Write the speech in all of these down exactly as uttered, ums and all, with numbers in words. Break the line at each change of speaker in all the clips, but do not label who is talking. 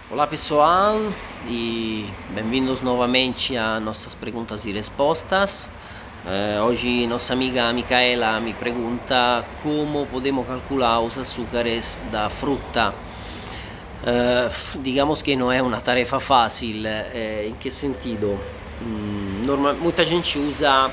Olá pessoal e bem-vindos novamente a nossas perguntas e respostas. Uh, hoje nossa amiga Micaela me pergunta como podemos calcular os açúcares da fruta. Uh, digamos que não é uma tarefa fácil. Eh, in che sentido? Mm, normal, muita gente usa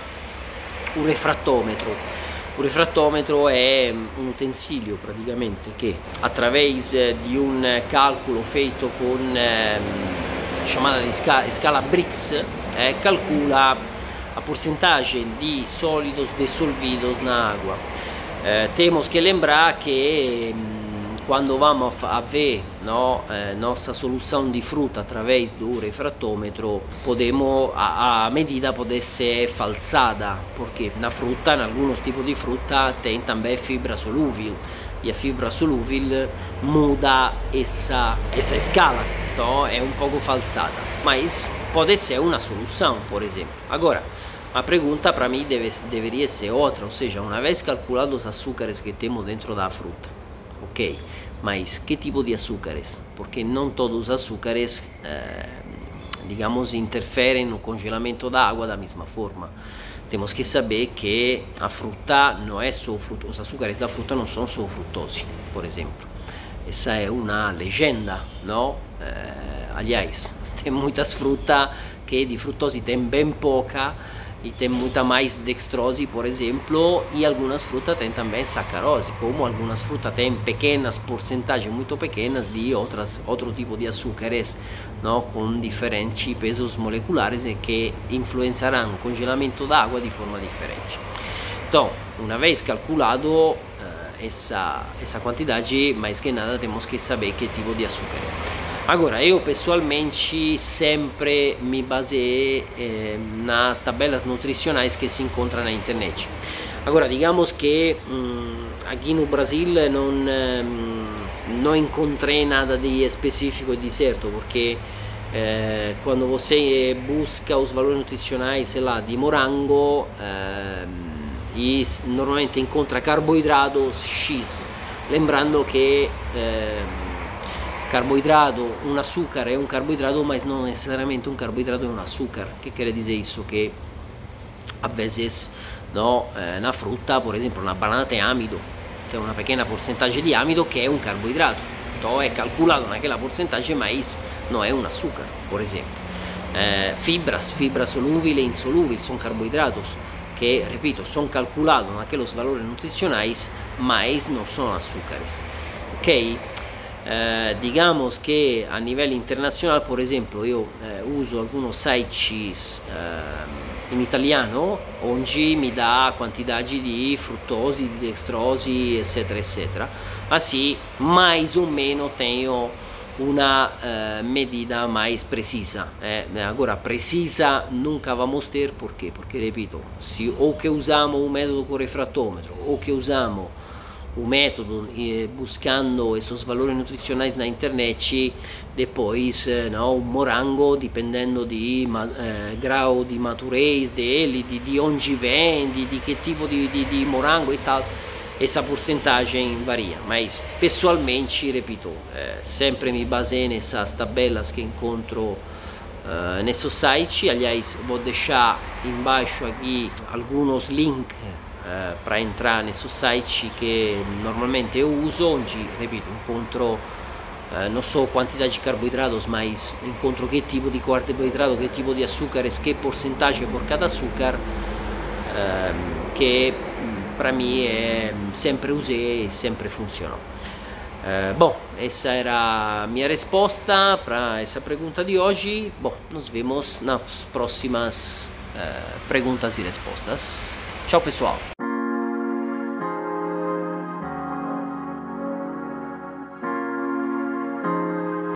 un refrattômetro. Un refrattômetro è un utensilio praticamente che attraverso di un calcolo feito con eh, chamada di scala, scala Brix eh, calcula a porcentagem de sólidos dissolvidos na água. Eh, temos que lembrar que quando vamos a ver no, eh, nossa solução de fruta através do refrattômetro, podemos, a, a medida pode ser falsada, porque na fruta, em alguns tipos de fruta, tem também fibra solúvel, e a fibra solúvel muda essa, essa escala, então é um pouco falsada, mas pode ser uma solução, por exemplo. Agora, a pergunta para mim deve, deveria ser outra, ou seja, uma vez calculado os açúcares que temos dentro da fruta, ok, mas que tipo de açúcares? Porque não todos os açúcares, eh, digamos, interferem no congelamento da água da mesma forma. Temos que saber que a fruta não é só fruta, os açúcares da fruta não são só frutose, por exemplo. Essa é uma legenda, não? Eh, aliás, tem muitas frutas que de frutose tem bem pouca, e tem muita mais dextrose, por exemplo, e algumas frutas têm também sacarose, como algumas frutas têm pequenas porcentagens muito pequenas de outras, outro tipo de açúcares, não, com diferentes pesos moleculares e que influenciarão o congelamento da água de forma diferente. Então, uma vez calculado uh, essa, essa quantidade, mais que nada temos que saber que tipo de açúcares. Agora, eu pessoalmente sempre me baseei eh, nas tabelas nutricionais que se encontram na internet. Agora, digamos que hum, aqui no Brasil não, hum, não encontrei nada de específico e de certo, porque eh, quando você busca os valores nutricionais, sei lá, de morango, eh, e normalmente encontra carboidratos X, lembrando que eh, carboidrato, um açúcar é um carboidrato, mas não necessariamente um carboidrato é um açúcar. Que quer dizer isso? Que a vezes no, eh, na fruta, por exemplo, na banana tem amido, tem uma pequena porcentagem de amido que é um carboidrato, então é calculado naquela porcentagem, mas não é um açúcar, por exemplo. Eh, fibras, fibras solúveis e insolúveis são carboidratos que, repito, são calculados naqueles valores nutricionais, mas não são açúcares, ok? Eh, digamos que a nível internacional, por exemplo, eu eh, uso alguns sites eh, in italiano onde me dá a quantidade de frutose, de dextrose, etc, etc. Assim, mais ou menos tenho uma eh, medida mais precisa. Eh. Agora, precisa nunca vamos ter, por quê? Porque, repito, se ou que usamos o método com refrattômetro ou que usamos o método eh, buscando esses valores nutricionais na internet, depois eh, no, o morango, dependendo de eh, grau de maturez dele, de, de onde vem, de, de que tipo de, de, de morango e tal, essa porcentagem varia, mas pessoalmente, repito, eh, sempre me baseio nessas tabelas que encontro eh, nesse site. Aliás, vou deixar embaixo aqui alguns links Uh, para entrar nesse site que normalmente eu uso, onde, repito, encontro uh, não só quantidade de carboidratos, mas encontro que tipo de carboidrato, que tipo de açúcares, que porcentagem por cada açúcar, uh, que para mim é, sempre usei e sempre funcionou. Uh, bom, essa era a minha resposta para essa pergunta de hoje. Bom, nos vemos nas próximas uh, perguntas e respostas. Tchau, pessoal!